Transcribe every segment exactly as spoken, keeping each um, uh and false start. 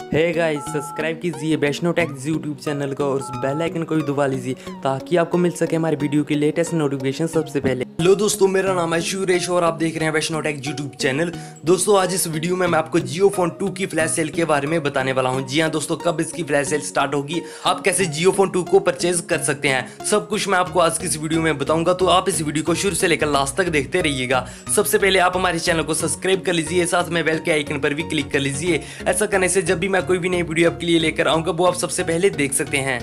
Hey guys, subscribe कीजिए Vaishno takes YouTube channel को और उस बेल आइकन को भी दबा लीजिए ताकि आपको मिल सके हमारी वीडियो की लेटेस्ट नोटिफिकेशन सबसे पहले। हेलो दोस्तों, मेरा नाम है सुरेश और आप देख रहे हैं वैष्णो टेक्स यूट्यूब चैनल। दोस्तों, आज इस वीडियो में मैं आपको जियो फोन टू की फ्लैश सेल के बारे में बताने वाला हूं। जी हां दोस्तों, कब इसकी फ्लैश सेल स्टार्ट होगी, आप कैसे जियो फोन टू को परचेज कर सकते हैं, सब कुछ मैं आपको आज की इस वीडियो में बताऊंगा। तो आप इस वीडियो को शुरू से लेकर लास्ट तक देखते रहिएगा। सबसे पहले आप हमारे चैनल को सब्सक्राइब कर लीजिए, साथ में बेल के आइकन पर भी क्लिक कर लीजिए। ऐसा करने से जब भी मैं कोई भी नई वीडियो आपके लिए लेकर आऊंगा वो आप सबसे पहले देख सकते हैं।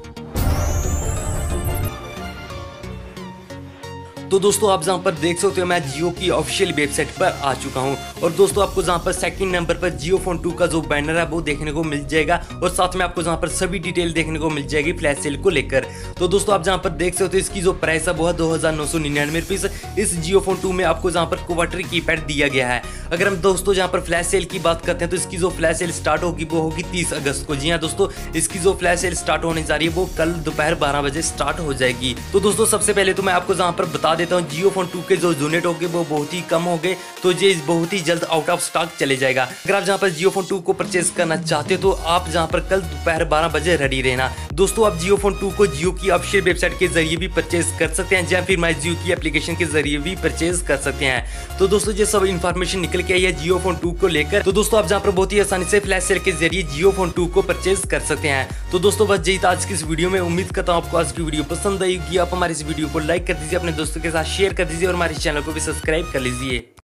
तो दोस्तों, आप जहां पर देख सकते हो मैं जियो की ऑफिशियल वेबसाइट पर आ चुका हूं और दोस्तों आपको जहां पर सेकंड नंबर पर जियो फोन टू का जो बैनर है वो देखने को मिल जाएगा और साथ में आपको जहां पर सभी डिटेल देखने को मिल जाएगी फ्लैश सेल को लेकर। तो दोस्तों, आप जहां पर देख सकते हो इसकी जो प्राइस है वो है दो हजार नौ सौ निन्यानवे रुपीस। इस जियो फोन टू में आपको जहां पर क्वार्टर कीपैड दिया गया है। अगर हम दोस्तों जहां पर फ्लैश सेल की बात करते हैं तो इसकी जो फ्लैश सेल स्टार्ट होगी वो होगी तीस अगस्त को। जी हाँ दोस्तों, इसकी जो फ्लैश सेल स्टार्ट होने जा रही है वो कल दोपहर बारह बजे स्टार्ट हो जाएगी। तो दोस्तों, सबसे पहले तो मैं आपको जहां पर बता देता हूँ जियो फोन के जो यूनिट होंगे वो बहुत ही कम होंगे, तो ये बहुत ही जल्द आउट ऑफ स्टॉक चले जाएगा। अगर आप जहां पर जियो फोन टू को परचेज करना चाहते हो तो आप जहां पर कल दोपहर बारह बजे रेडी रहना। दोस्तों, आप जियो फोन टू को जियो की ऑफिशियल वेबसाइट के जरिए भी परचेज कर सकते हैं या फिर माई जियो की एप्लीकेशन के जरिए भी परचेज कर सकते हैं। तो दोस्तों, ये सब इन्फॉर्मेशन निकल के आई है जियो फोन टू को लेकर। तो दोस्तों, आप जहां पर बहुत ही आसानी से फ्लैश सेल के जरिए जियो फोन टू को परचेज कर सकते हैं। तो दोस्तों, बस यही था आज की इस वीडियो में। उम्मीद करता हूं आपको आज की वीडियो पसंद आएगी। आप हमारे इस वीडियो को लाइक कर दीजिए, अपने दोस्तों के साथ शेयर कर दीजिए और हमारे चैनल को भी सब्सक्राइब कर लीजिए।